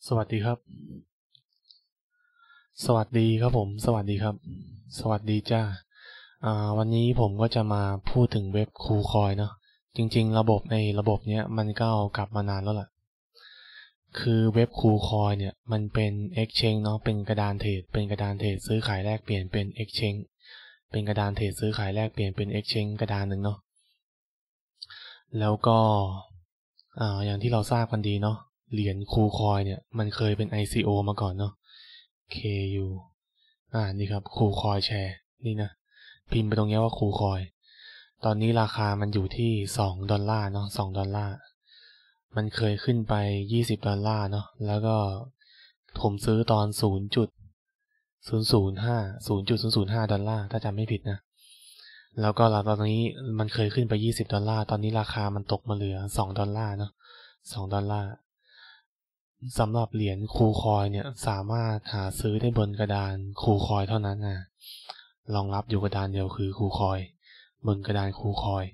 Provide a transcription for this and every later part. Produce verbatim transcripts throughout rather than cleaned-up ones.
สวัสดีครับสวัสดีครับผมสวัสดีครับสวัสดีจ้าอ่าวันนี้ผมก็จะมาพูดถึงเว็บคูคอยเนาะจริงๆระบบในระบบเนี้ยมันก็เอากลับมานานแล้วล่ะคือเว็บคูคอยเนี่ยมันเป็น exchange เนาะเป็นกระดานเทรดเป็นกระดานเทรดซื้อขายแลกเปลี่ยนเป็น exchange เป็นกระดานเทรดซื้อขายแลกเปลี่ยนเป็น exchange กระดานหนึ่งเนาะแล้วก็อ่าอย่างที่เราทราบกันดีเนาะเหรียญคูคอยเนี่ยมันเคยเป็น ไอ ซี โอ มาก่อนเนาะ เค ยู อ่านี่ครับคูคอยแชร์นี่นะพิมพ์ไปตรงนี้ว่าคูคอยตอนนี้ราคามันอยู่ที่สองดอลลาร์เนาะสองดอลลาร์มันเคยขึ้นไปยี่สิบดอลลาร์เนาะแล้วก็ผมซื้อตอนศูนย์จุดศูนย์ศูนย์ห้า ศูนย์จุดศูนย์ศูนย์ห้าดอลลาร์ถ้าจำไม่ผิดนะแล้วก็ตอนนี้มันเคยขึ้นไปยี่สิบดอลลาร์ตอนนี้ราคามันตกมาเหลือสองดอลลาร์เนาะสองดอลลาร์สำหรับเหรียญคูคอยเนี่ยสามารถหาซื้อได้บนกระดานคูคอยเท่านั้นนะรองรับอยู่กระดานเดียวคือคูคอยบนกระดานคูคอย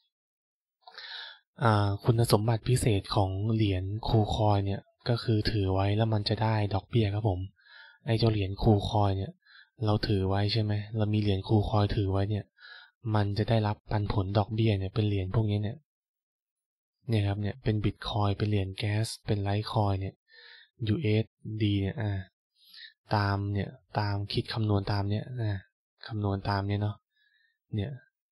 อ่าคุณสมบัติพิเศษของเหรียญคูคอยเนี่ยก็คือถือไว้แล้วมันจะได้ดอกเบี้ยครับผมไอ้เจ้าเหรียญคูคอยเนี่ยเราถือไว้ใช่ไหมเรามีเหรียญคูคอยถือไว้เนี่ยมันจะได้รับปันผลดอกเบี้ยเนี่ยเป็นเหรียญพวกนี้เนี่ยเนี่ยครับเนี่ยเป็นบิตคอยเป็นเหรียญแก๊สเป็นไลท์คอยเนี่ย ยู เอส ดี เนี่ยอ่าตามเนี่ยตามคิดคำนวณตามเนี่ยอ่าคำนวณตามเนี่ยเนาะเนี่ย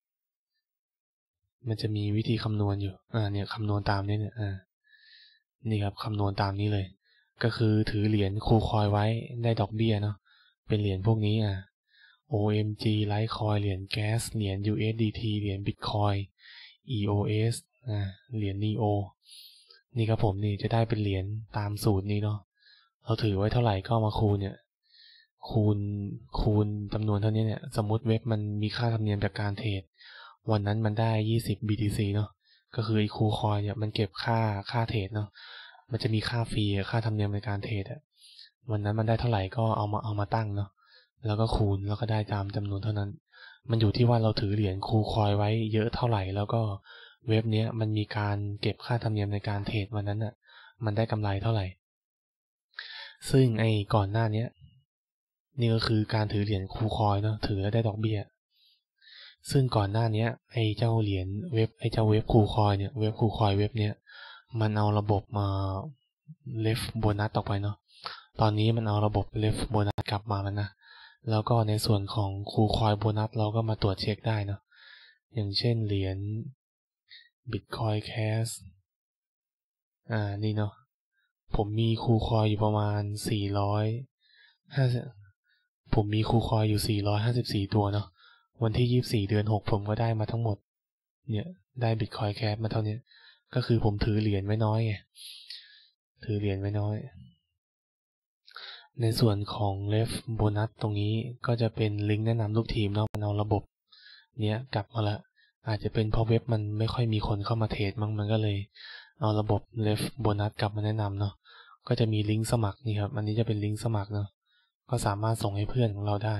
มันจะมีวิธีคำนวณอยู่อ่าเนี่ยคำนวณตามเนี่ยเนี่ยอ่านี่ครับคำนวณตามนี้เลยก็คือถือเหรียญคูคอยไว้ได้ดอกเบี้ยเนาะเป็นเหรียญพวกนี้อ่า โอ เอ็ม จี Litecoin เหรียญแก๊สเหรียญ ยู เอส ดี ที เหรียญ Bitcoin อี โอ เอส อ่าเหรียญ นี โอ นี่ครับผมนี่จะได้เป็นเหรียญตามสูตรนี้เนาะเราถือไว้เท่าไหร่ก็มาคูณเนี่ยคูณคูณจำนวนเท่านี้เนี่ยสมมติเว็บมันมีค่าธรรมเนียมจากการเทรดวันนั้นมันได้ยี่สิบ บี ที ซี เนาะก็คือไอ้คูคอยเนี่ยมันเก็บค่าค่าเทรดเนาะมันจะมีค่าฟรีค่าธรรมเนียมในการเทรดอ่ะวันนั้นมันได้เท่าไหร่ก็เอามาเอามาตั้งเนาะแล้วก็คูณแล้วก็ได้ตามจำนวนเท่านั้นมันอยู่ที่ว่าเราถือเหรียญคูคอยไว้เยอะเท่าไหร่แล้วก็เว็บเนี้ยมันมีการเก็บค่าธรรมเนียมในการเทรดวันนั้นอ่ะมันได้กำไรเท่าไหร่ซึ่งไอ้ก่อนหน้านี้นี่ก็คือการถือเหรียญคูคอยเนาะถือแล้วได้ดอกเบี้ยซึ่งก่อนหน้านี้ไอ้เจ้าเหรียญเว็บไอ้เจ้าเว็บคูคอยเนี่ยเว็บคูคอยเว็บเนี้ยมันเอาระบบมาเลฟโบนัสออกไปเนาะตอนนี้มันเอาระบบเลฟโบนัสกลับมาแล้วนะแล้วก็ในส่วนของคูคอยโบนัสเราก็มาตรวจเช็คได้เนาะอย่างเช่นเหรียญ Bitcoin Cash อ่านี่เนาะผมมีคูคอยอยู่ประมาณสี่ร้อยห้าสิบผมมีคูคอยอยู่สี่ร้อยห้าสิบสี่ตัวเนาะวันที่ยี่สิบสี่เดือนหกผมก็ได้มาทั้งหมดเนี่ยได้ Bitcoin Cash มาเท่านี้ก็คือผมถือเหรียญไว้น้อยไงถือเหรียญไว้น้อยในส่วนของเลฟโบนัสตรงนี้ก็จะเป็นลิงก์แนะนำลูกทีมเนาะมันเอาระบบเนี้ยกลับมาละอาจจะเป็นเพราะเว็บมันไม่ค่อยมีคนเข้ามาเทรดมั้งมันก็เลยเอาระบบเลฟโบนัสกลับมาแนะนำเนาะก็จะมีลิงก์สมัครนี่ครับอันนี้จะเป็นลิงก์สมัครเนาะก็สามารถส่งให้เพื่อนของเราได้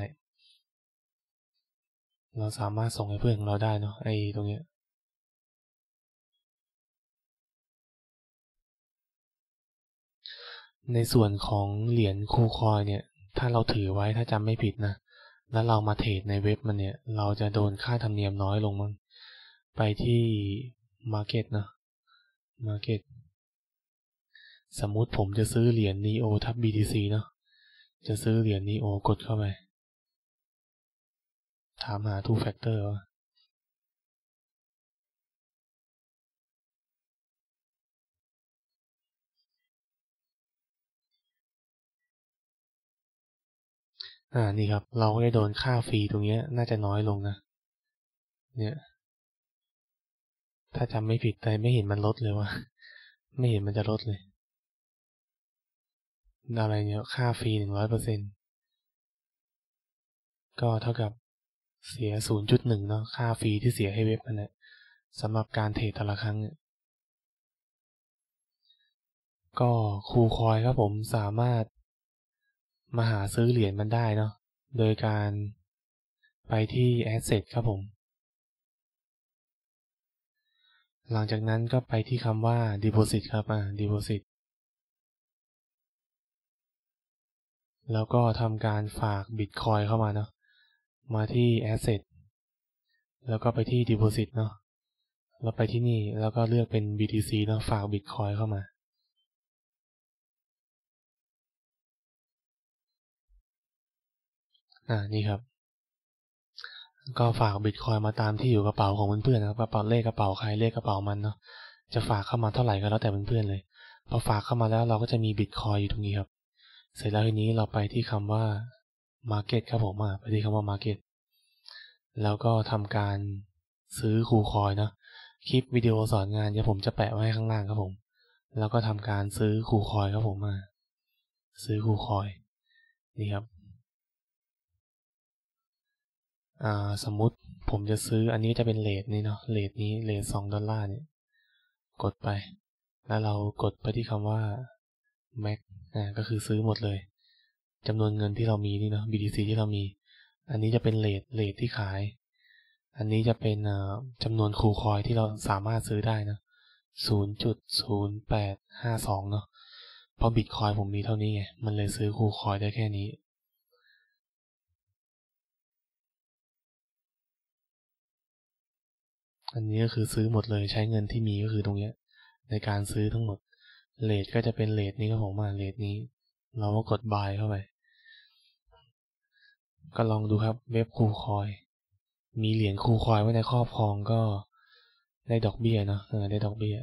เราสามารถส่งให้เพื่อนของเราได้เนาะไอ้ตรงเนี้ยในส่วนของเหรียญคูคอยเนี่ยถ้าเราถือไว้ถ้าจำไม่ผิดนะแล้วเรามาเทรดในเว็บมันเนี่ยเราจะโดนค่าธรรมเนียมน้อยลงมั้งไปที่ Market นะ Market สมมุติผมจะซื้อเหรียญ นี โอ ทับ บี ที ซี เนาะจะซื้อเหรียญ นี โอ กดเข้าไปถามหา two factor ว่าอ่านี่ครับเราก็ได้โดนค่าฟรีตรงนี้น่าจะน้อยลงนะเนี่ยถ้าจำไม่ผิดแต่ไม่เห็นมันลดเลยว่าไม่เห็นมันจะลดเลยอะไรเนี่ยค่าฟรีหนึ่งร้อยเปอร์เซ็นต์ก็เท่ากับเสีย ศูนย์จุดหนึ่ง เนาะค่าฟรีที่เสียให้เว็บมันนะสำหรับการเทรดแต่ละครั้งก็คูคอยครับผมสามารถมาหาซื้อเหรียญมันได้เนาะโดยการไปที่ Asset ครับผมหลังจากนั้นก็ไปที่คำว่า Deposit ครับอ่า Deposit แล้วก็ทำการฝากบิตคอยเข้ามาเนาะมาที่ Asset แล้วก็ไปที่ Deposit เนาะแล้วไปที่นี่แล้วก็เลือกเป็น บี ที ซี เนาะฝากบิตคอยเข้ามาอ่านี่ครับก็ฝากบิตคอยมาตามที่อยู่กระเป๋าของเพื่อนๆนะครับกระเป๋าเลขกระเป๋าใครเลขกระเป๋ามันเนาะจะฝากเข้ามาเท่าไหร่ก็แล้วแต่เพื่อนๆเลยพอฝากเข้ามาแล้วเราก็จะมีบิตคอยอยู่ตรงนี้ครับเสร็จแล้วทีนี้เราไปที่คำว่า Market ครับผมอ่ะไปที่คำว่า Market แล้วก็ทำการซื้อคูคอยเนาะคลิปวิดีโอสอนงานเดี๋ยวผมจะแปะไว้ข้างล่างครับผมแล้วก็ทำการซื้อคูคอยครับผมมาซื้อคูคอยนี่ครับอ่าสมมุติผมจะซื้ออันนี้จะเป็นเรทนี้เนาะเรทนี้เรทสองดอลลาร์เนี่ยกดไปแล้วเรากดไปที่คำว่า Max อ่าก็คือซื้อหมดเลยจำนวนเงินที่เรามีนี่เนาะ บี ที ซี ที่เรามีอันนี้จะเป็นเรทเรทที่ขายอันนี้จะเป็นจำนวนคูคอยที่เราสามารถซื้อได้นะ ศูนย์จุดศูนย์แปดห้าสอง เนาะเพราะบิตคอยผมมีเท่านี้ไงมันเลยซื้อคูคอยได้แค่นี้อันนี้ก็คือซื้อหมดเลยใช้เงินที่มีก็คือตรงนี้ในการซื้อทั้งหมดเรทก็จะเป็นเรทนี้ครับผมมาเรทนี้เราก็กด buy เข้าไปก็ลองดูครับเว็บคูคอยมีเหรียญคูคอยไว้ในครอบครองก็ได้ดอกเบี้ยเนาะเออได้ดอกเบี้ย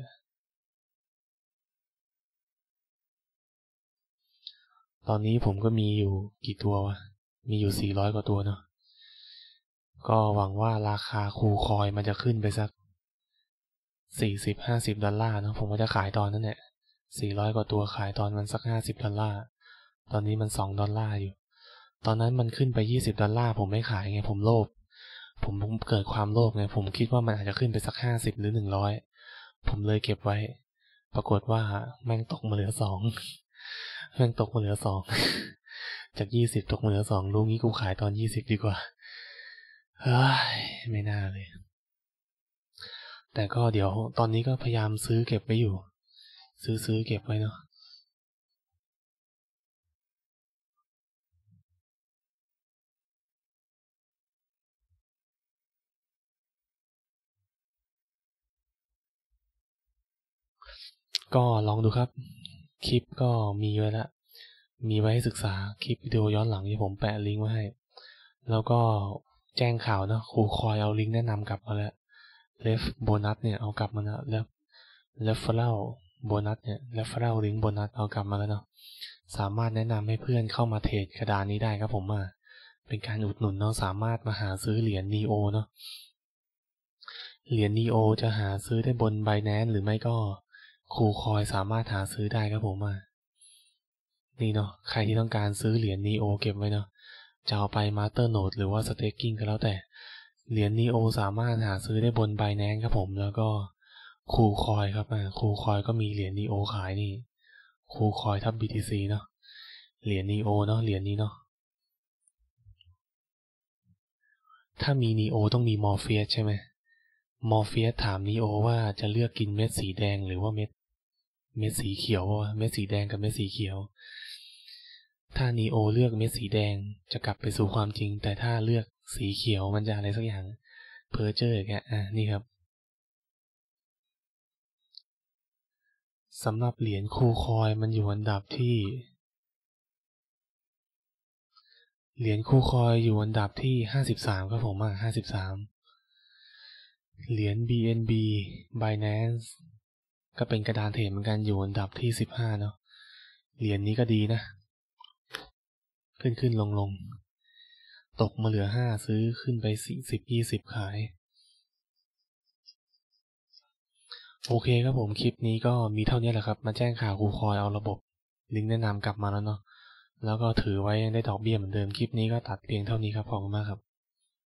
ตอนนี้ผมก็มีอยู่กี่ตัววะมีอยู่สี่ร้อยกว่าตัวเนาะก็หวังว่าราคาคูคอยมันจะขึ้นไปสักสี่สิบห้าสิบดอลลาร์เนาะผมก็จะขายตอนนั้นแหละสี่ร้อยกว่าตัวขายตอนมันสักห้าสิบดอลลาร์ตอนนี้มันสองดอลลาร์อยู่ตอนนั้นมันขึ้นไปยี่สิบดอลลาร์ผมไม่ขายไงผมโลภผมผมเกิดความโลภไงผมคิดว่ามันอาจจะขึ้นไปสักห้าสิบหรือหนึ่งร้อยผมเลยเก็บไว้ปรากฏว่าแม่งตกมาเหลือสองแม่งตกมาเหลือสองจากยี่สิบตกมาเหลือสองรู้งี้กูขายตอนยี่สิบดีกว่าเฮ้ยไม่น่าเลยแต่ก็เดี๋ยวตอนนี้ก็พยายามซื้อเก็บไว้อยู่ซื้อซื้อเก็บไว้เนาะก็ลองดูครับคลิปก็มีไว้แล้วมีไว้ให้ศึกษาคลิปวิดีโอย้อนหลังที่ผมแปะลิงก์ไว้ให้แล้วก็แจ้งข่าวเนาะครูคอยเอาลิงก์แนะนำกลับมาแล้วเลฟโบนัสเนี่ยเอากลับมาแล้วแล้วเลฟเฟอรัลโบนัสเนี่ยเลฟเฟอรัลลิงก์โบนัสเอากลับมาแล้วเนาะสามารถแนะนำให้เพื่อนเข้ามาเทรดกระดานนี้ได้ครับผมมาเป็นการอุดหนุนเนาะสามารถมาหาซื้อเหรียญ นี โอ เนาะเหรียญ นี โอ จะหาซื้อได้บน Binance หรือไม่ก็คูคอยสามารถหาซื้อได้ครับผมมานี่เนาะใครที่ต้องการซื้อเหรียญ นี โอ เก็บไว้เนาะจะเอาไป Masternode หรือว่า Staking ก็แล้วแต่เหรียญ นี โอ สามารถหาซื้อได้บน Binance ครับผมแล้วก็คูคอยครับอ่าคูคอยก็มีเหรียญ นี โอ ขายนี่คูคอยทับ บี ที ซี เนาะเหรียญ นี โอ เนาะเหรียญนี้เนาะถ้ามี นี โอ ต้องมี Morpheus ใช่ไหม Morpheus ถาม นี โอ ว่าจะเลือกกินเม็ดสีแดงหรือว่าเม็ดเม็ดสีเขียววะเม็ดสีแดงกับเม็ดสีเขียวถ้า นี โอ เลือกเม็ดสีแดงจะกลับไปสู่ความจริงแต่ถ้าเลือกสีเขียวมันจะอะไรสักอย่างเพอเจอร์แกอ่ะนี่ครับสำหรับเหรียญคูคอยมันอยู่อันดับที่เหรียญคูคอยอยู่อันดับที่ห้าสิบสามครับผมอ่ะห้าสิบสามเหรียญ บี เอ็น บี Binance ก็เป็นกระดานเทรดเหมือนกันอยู่อันดับที่สิบห้าเนาะเหรียญนี้ก็ดีนะขึ้นขึ้นลงลงตกมาเหลือห้าซื้อขึ้นไปสี่สิบยี่สิบขายโอเคครับผมคลิปนี้ก็มีเท่านี้แหละครับมาแจ้งข่าวคูคอยเอาระบบลิงก์แนะนำกลับมาแล้วเนาะแล้วก็ถือไว้ได้ดอกเบี้ยเหมือนเดิมคลิปนี้ก็ตัดเพียงเท่านี้ครับขอบคุณมากครับ